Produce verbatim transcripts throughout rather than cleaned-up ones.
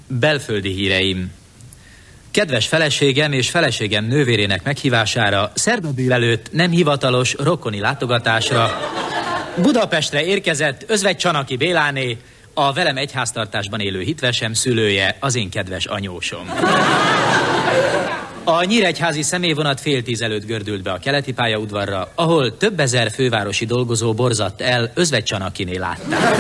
Belföldi híreim. Kedves feleségem és feleségem nővérének meghívására szerda délelőtt nem hivatalos rokoni látogatásra Budapestre érkezett Özvegy Csanaki Béláné, a velem egyháztartásban élő hitvesem szülője, az én kedves anyósom. A nyíregyházi személyvonat fél tíz előtt gördült be a keleti pályaudvarra, ahol több ezer fővárosi dolgozó borzadt el Özvegy Csanakiné látták.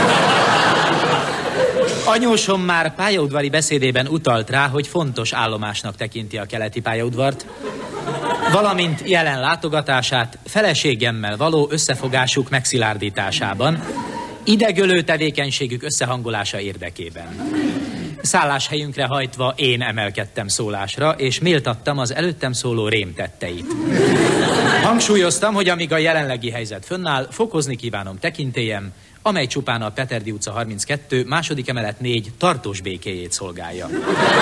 Anyósom már pályaudvari beszédében utalt rá, hogy fontos állomásnak tekinti a keleti pályaudvart, valamint jelen látogatását feleségemmel való összefogásuk megszilárdításában, idegölő tevékenységük összehangolása érdekében. Szálláshelyünkre hajtva én emelkedtem szólásra, és méltattam az előttem szóló rémtetteit. Hangsúlyoztam, hogy amíg a jelenlegi helyzet fönnáll, fokozni kívánom tekintélyem, amely csupán a Peterdi utca harminckettő, második emelet négy tartós békéjét szolgálja.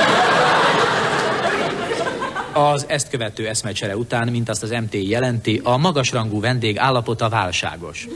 Az ezt követő eszmecsere után, mint azt az em té i jelenti, a magasrangú vendég állapota válságos.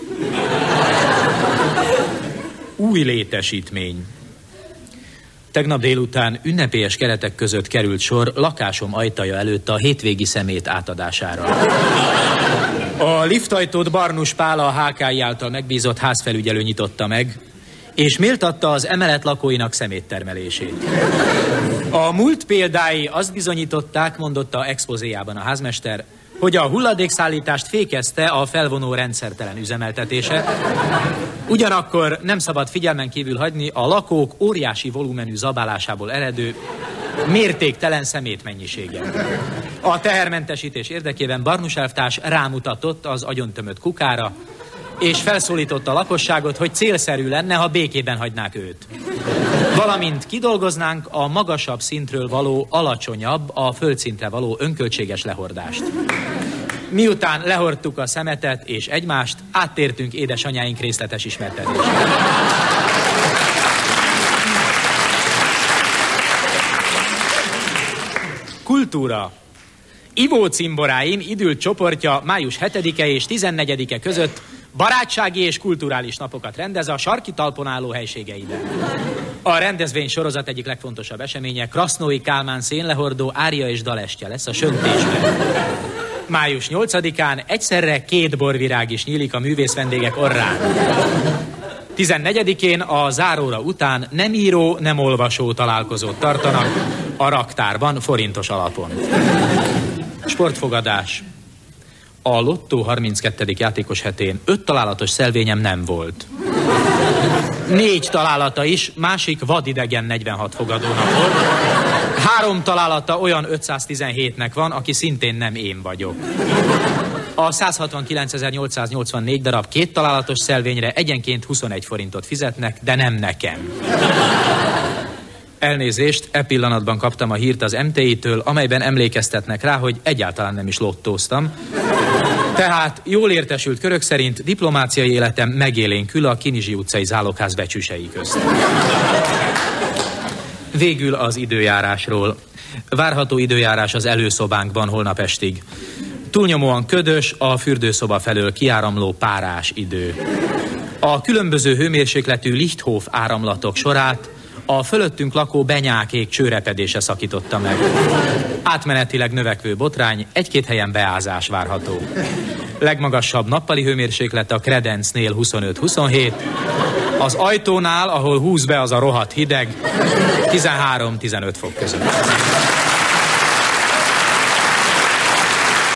Új létesítmény. Tegnap délután ünnepélyes keretek között került sor lakásom ajtaja előtt a hétvégi szemét átadására. A liftajtót Barnus Pál, a há ká i által megbízott házfelügyelő nyitotta meg, és méltatta az emelet lakóinak szeméttermelését. A múlt példái azt bizonyították, mondotta expozéjában a házmester, hogy a hulladékszállítást fékezte a felvonó rendszertelen üzemeltetése, ugyanakkor nem szabad figyelmen kívül hagyni a lakók óriási volumenű zabálásából eredő mértéktelen szemét mennyisége. A tehermentesítés érdekében Barnus elvtárs rámutatott az agyontömött kukára, és felszólította a lakosságot, hogy célszerű lenne, ha békében hagynák őt. Valamint kidolgoznánk a magasabb szintről való alacsonyabb, a földszintre való önköltséges lehordást. Miután lehordtuk a szemetet és egymást, áttértünk édesanyáink részletes ismertetésére. Kultúra. Ivócimboráim idült csoportja május hetedike és tizennegyedike között barátsági és kulturális napokat rendez a sarki talpon álló helységeiben. A rendezvény sorozat egyik legfontosabb eseménye Krasznói Kálmán szénlehordó ária és dalestje lesz a Söntésben. május nyolcadikán egyszerre két borvirág is nyílik a művész vendégek orrán. tizennegyedikén a záróra után nem író, nem olvasó találkozót tartanak a raktárban forintos alapon. Sportfogadás. A Lottó harminckettedik játékos hetén öt találatos szelvényem nem volt. Négy találata is másik vadidegen negyvenhat fogadónak volt. Három találata olyan ötszáztizenhétnek van, aki szintén nem én vagyok. A százhatvankilencezer-nyolcszáznyolcvannégy darab két találatos szelvényre egyenként huszonegy forintot fizetnek, de nem nekem. Elnézést, e pillanatban kaptam a hírt az em té i-től, amelyben emlékeztetnek rá, hogy egyáltalán nem is lottóztam. Tehát jól értesült körök szerint diplomáciai életem megélénkül a Kinizsi utcai zálogház becsüsei közt. Végül az időjárásról. Várható időjárás az előszobánkban holnap estig. Túlnyomóan ködös, a fürdőszoba felől kiáramló párás idő. A különböző hőmérsékletű Lichthof áramlatok sorát a fölöttünk lakó benyákék csőrepedése szakította meg. Átmenetileg növekvő botrány, egy-két helyen beázás várható. Legmagasabb nappali hőmérséklet a Kredencnél huszonöt-huszonhét, az ajtónál, ahol húz be az a rohadt hideg, tizenhárom-tizenöt fok között.